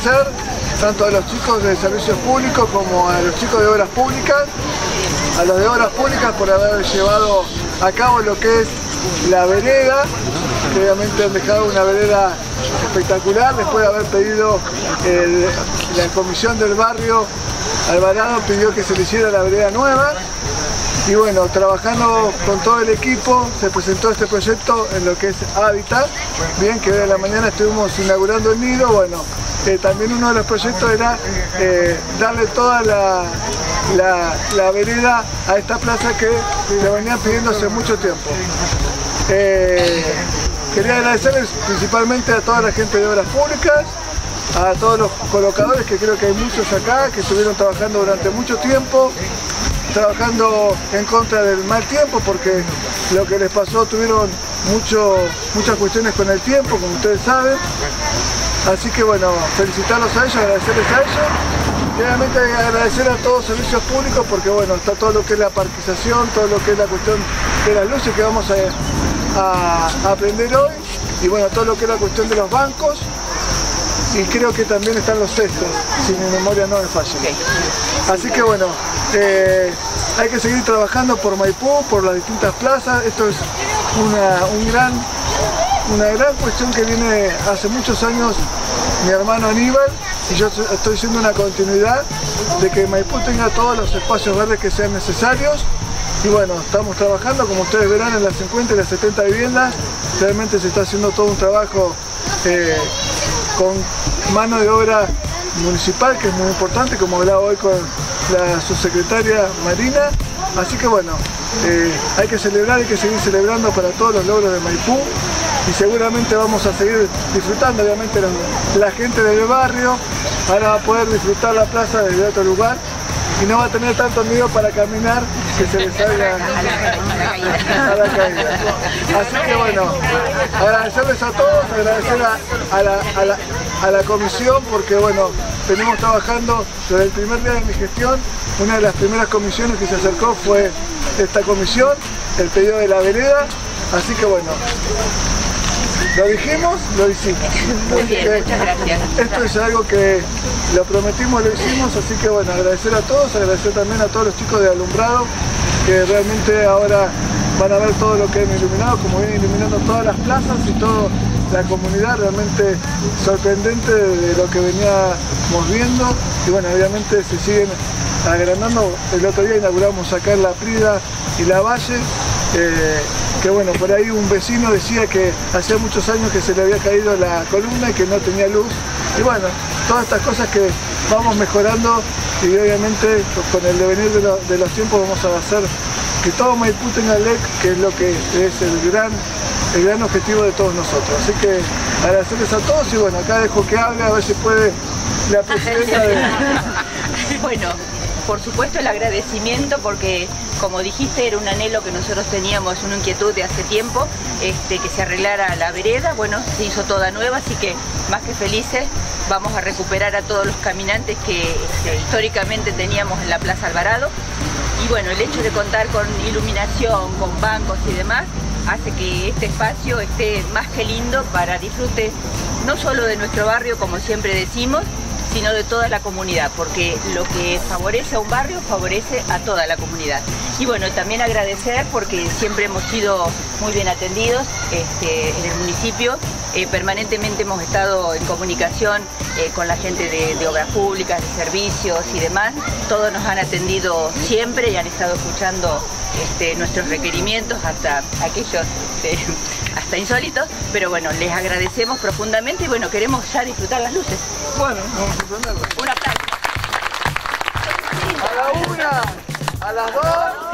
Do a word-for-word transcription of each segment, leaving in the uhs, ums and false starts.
agradecer tanto a los chicos de servicios públicos como a los chicos de obras públicas, a los de obras públicas por haber llevado a cabo lo que es la vereda, que obviamente han dejado una vereda espectacular después de haber pedido el, la comisión del barrio Alvarado pidió que se le hiciera la vereda nueva. Y bueno, trabajando con todo el equipo se presentó este proyecto en lo que es Hábitat. Bien, que hoy a la mañana estuvimos inaugurando el nido. Bueno, eh, también uno de los proyectos era eh, darle toda la, la, la vereda a esta plaza que le venían pidiendo hace mucho tiempo. Eh, quería agradecerles principalmente a toda la gente de obras públicas, a todos los colocadores, que creo que hay muchos acá, que estuvieron trabajando durante mucho tiempo, trabajando en contra del mal tiempo, porque lo que les pasó tuvieron mucho, muchas cuestiones con el tiempo, como ustedes saben. Así que bueno, felicitarlos a ellos, agradecerles a ellos. Y obviamente agradecer a todos los servicios públicos, porque bueno, está todo lo que es la parquización, todo lo que es la cuestión de las luces que vamos a, a, a aprender hoy, y bueno, todo lo que es la cuestión de los bancos. Y creo que también están los cestos, si mi memoria no me falla. Así que bueno, eh, hay que seguir trabajando por Maipú, por las distintas plazas. Esto es una, un gran, una gran cuestión que viene hace muchos años mi hermano Aníbal, y yo estoy haciendo una continuidad de que Maipú tenga todos los espacios verdes que sean necesarios. Y bueno, estamos trabajando, como ustedes verán, en las cincuenta y las setenta viviendas. Realmente se está haciendo todo un trabajo eh, con mano de obra municipal, que es muy importante, como hablaba hoy con la subsecretaria Marina. Así que bueno, eh, hay que celebrar, hay que seguir celebrando para todos los logros de Maipú, y seguramente vamos a seguir disfrutando. Obviamente la, la gente del barrio ahora va a poder disfrutar la plaza desde otro lugar y no va a tener tanto miedo para caminar que se les salga a la caída. Así que bueno, agradecerles a todos, agradecer a, a, la, a, la, a la comisión, porque bueno, venimos trabajando desde el primer día de mi gestión. Una de las primeras comisiones que se acercó fue esta comisión, el pedido de la vereda. Así que bueno, lo dijimos, lo hicimos. Muy bien, muchas gracias. Esto es algo que lo prometimos, lo hicimos, así que bueno, agradecer a todos, agradecer también a todos los chicos de alumbrado, que realmente ahora van a ver todo lo que han iluminado, como vienen iluminando todas las plazas y toda la comunidad, realmente sorprendente de lo que veníamos viendo. Y bueno, obviamente se siguen agrandando. El otro día inauguramos acá en La Prida y La Valle, eh, que bueno, por ahí un vecino decía que hacía muchos años que se le había caído la columna y que no tenía luz. Y bueno, todas estas cosas que vamos mejorando, y obviamente con el devenir de, lo, de los tiempos vamos a hacer que todo Maipú tenga L E D, que es lo que es el gran, el gran objetivo de todos nosotros. Así que agradecerles a todos, y bueno, acá dejo que hable, a ver si puede la presidenta de... Bueno, por supuesto el agradecimiento, porque como dijiste era un anhelo que nosotros teníamos, una inquietud de hace tiempo, este, que se arreglara la vereda. Bueno, se hizo toda nueva, así que más que felices vamos a recuperar a todos los caminantes que este, históricamente teníamos en la Plaza Alvarado. Y bueno, el hecho de contar con iluminación, con bancos y demás, hace que este espacio esté más que lindo para disfrute no solo de nuestro barrio, como siempre decimos, sino de toda la comunidad, porque lo que favorece a un barrio favorece a toda la comunidad. Y bueno, también agradecer porque siempre hemos sido muy bien atendidos este, en el municipio. Eh, permanentemente hemos estado en comunicación eh, con la gente de, de obras públicas, de servicios y demás. Todos nos han atendido siempre y han estado escuchando este, nuestros requerimientos, hasta aquellos este, hasta insólitos. Pero bueno, les agradecemos profundamente y bueno, queremos ya disfrutar las luces. Bueno, vamos a prenderlo. Un aplauso. A la una, a las dos.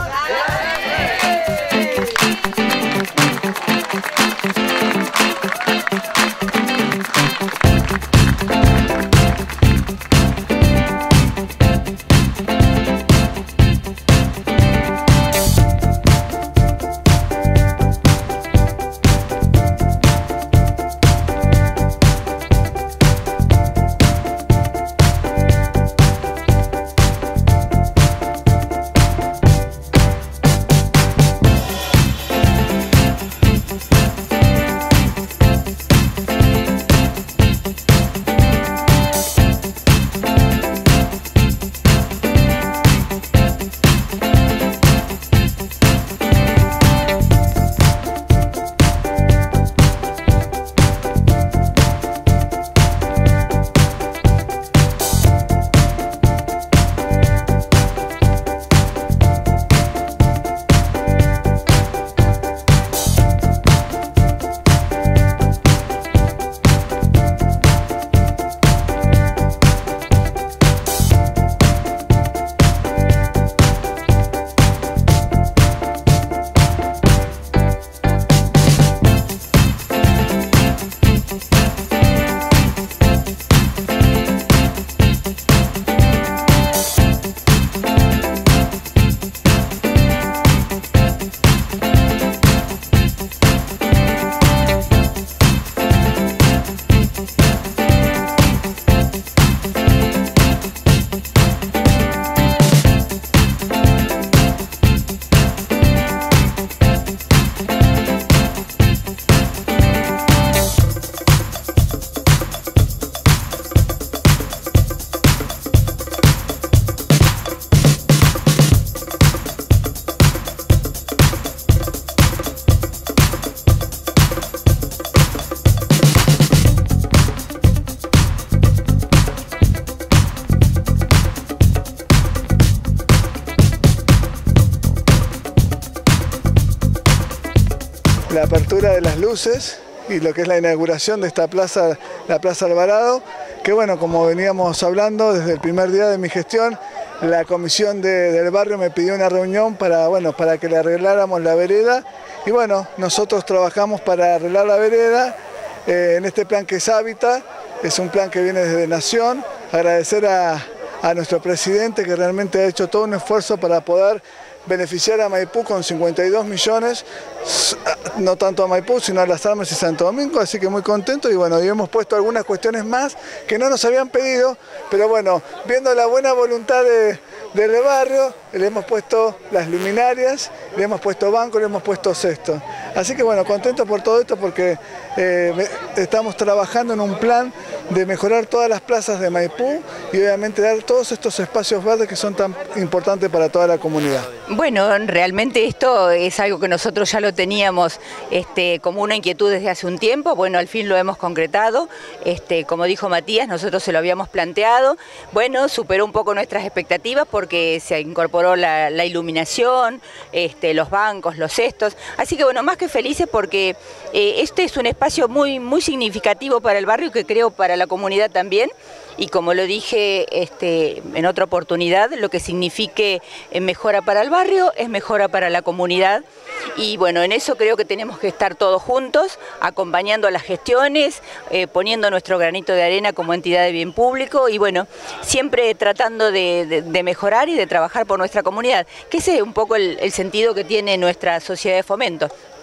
la apertura de las luces y lo que es la inauguración de esta plaza, la Plaza Alvarado, que bueno, como veníamos hablando desde el primer día de mi gestión, la comisión de, del barrio me pidió una reunión para, bueno, para que le arregláramos la vereda, y bueno, nosotros trabajamos para arreglar la vereda eh, en este plan que es Hábitat, es un plan que viene desde Nación. Agradecer a, a nuestro presidente, que realmente ha hecho todo un esfuerzo para poder beneficiar a Maipú con cincuenta y dos millones, no tanto a Maipú, sino a Las Armas y Santo Domingo, así que muy contento. Y bueno, y hemos puesto algunas cuestiones más que no nos habían pedido, pero bueno, viendo la buena voluntad de, del barrio, le hemos puesto las luminarias, le hemos puesto bancos, le hemos puesto cestos. Así que bueno, contento por todo esto, porque eh, estamos trabajando en un plan de mejorar todas las plazas de Maipú y obviamente dar todos estos espacios verdes que son tan importantes para toda la comunidad. Bueno, realmente esto es algo que nosotros ya lo teníamos este, como una inquietud desde hace un tiempo. Bueno, al fin lo hemos concretado. Este, como dijo Matías, nosotros se lo habíamos planteado. Bueno, superó un poco nuestras expectativas porque se incorporó la, la iluminación, este, los bancos, los cestos. Así que bueno, más que felices porque eh, este es un espacio muy, muy significativo para el barrio y que creo para la comunidad también. Y como lo dije este, en otra oportunidad, lo que signifique mejora para el barrio es mejora para la comunidad. Y bueno, en eso creo que tenemos que estar todos juntos, acompañando las gestiones, eh, poniendo nuestro granito de arena como entidad de bien público y bueno, siempre tratando de, de, de mejorar y de trabajar por nuestra comunidad, que ese es un poco el, el sentido que tiene nuestra sociedad de fomento.